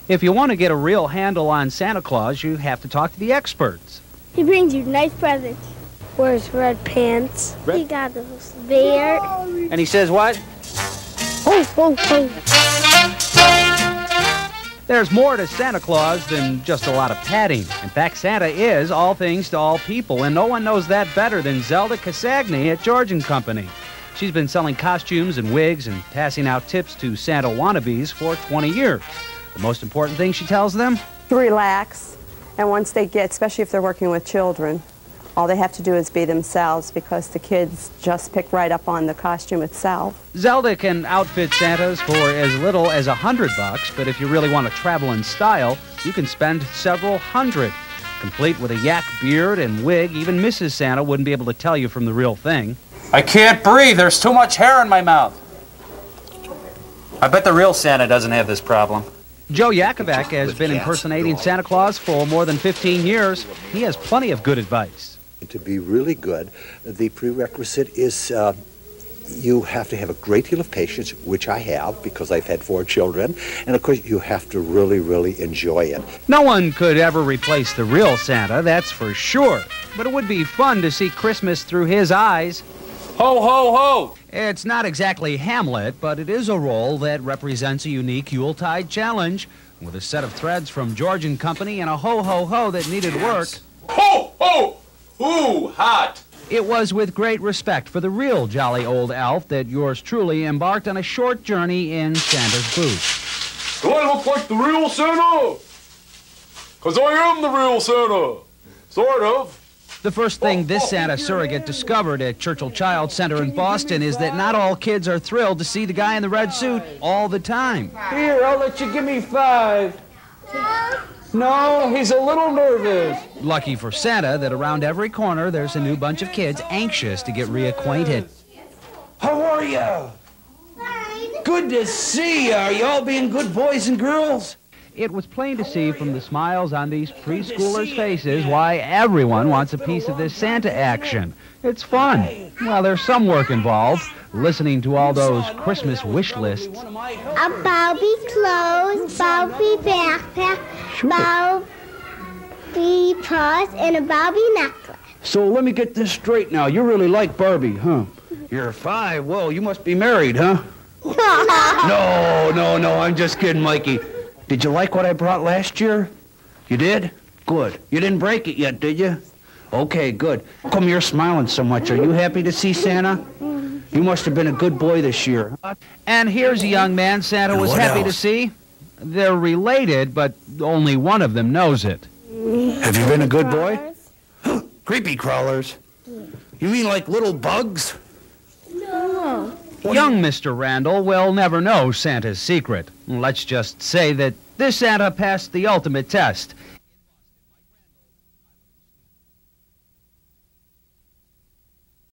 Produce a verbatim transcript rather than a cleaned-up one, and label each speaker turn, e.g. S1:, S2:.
S1: If you want to get a real handle on Santa Claus, you have to talk to the experts.
S2: He brings you nice presents. Wears red pants. Red? He got a beard.
S1: And he says what?
S2: Ho, ho, ho.
S1: There's more to Santa Claus than just a lot of padding. In fact, Santa is all things to all people, and no one knows that better than Zelda Casagni at George and Company. She's been selling costumes and wigs and passing out tips to Santa wannabes for twenty years. The most important thing she tells them?
S3: To relax, and once they get, especially if they're working with children, all they have to do is be themselves, because the kids just pick right up on the costume itself.
S1: Zelda can outfit Santas for as little as a hundred bucks, but if you really want to travel in style, you can spend several hundred. Complete with a yak beard and wig, even Missus Santa wouldn't be able to tell you from the real thing.
S4: I can't breathe. There's too much hair in my mouth. I bet the real Santa doesn't have this problem.
S1: Joe Yakovac has been impersonating Santa Claus for more than fifteen years. He has plenty of good advice.
S5: To be really good, the prerequisite is uh, you have to have a great deal of patience, which I have because I've had four children, and of course you have to really, really enjoy it.
S1: No one could ever replace the real Santa, that's for sure. But it would be fun to see Christmas through his eyes.
S4: Ho, ho, ho!
S1: It's not exactly Hamlet, but it is a role that represents a unique Yuletide challenge with a set of threads from George and Company and a ho-ho-ho that needed work.
S4: Ho, ho! Ooh, hot!
S1: It was with great respect for the real jolly old elf that yours truly embarked on a short journey in Santa's booth.
S6: Do I look like the real Santa? Because I am the real Santa. Sort of.
S1: The first thing this Santa surrogate discovered at Churchill Child Center in Boston is that not all kids are thrilled to see the guy in the red suit all the time.
S7: Here, I'll let you give me five. No, he's a little nervous.
S1: Lucky for Santa that around every corner there's a new bunch of kids anxious to get reacquainted.
S7: How are you? Good to see you. Are you all being good boys and girls?
S1: It was plain to see from the smiles on these preschoolers' faces why everyone wants a piece of this Santa action. It's fun. Well, there's some work involved, listening to all those Christmas wish lists.
S2: A Barbie clothes, Barbie backpack, Barbie purse, and a Barbie necklace.
S7: So let me get this straight now. You really like Barbie, huh? You're five. Well, you must be married, huh? No, no, no. I'm just kidding, Mikey. Did you like what I brought last year? You did? Good. You didn't break it yet, did you? Okay, good. How come you're smiling so much? Are you happy to see Santa? You must have been a good boy this year.
S1: And here's a young man Santa was happy else? to see. They're related, but only one of them knows it.
S7: Have you been a good boy? Creepy crawlers? You mean like little bugs?
S2: No.
S1: Young Mister Randall will never know Santa's secret. Let's just say that this Santa passed the ultimate test.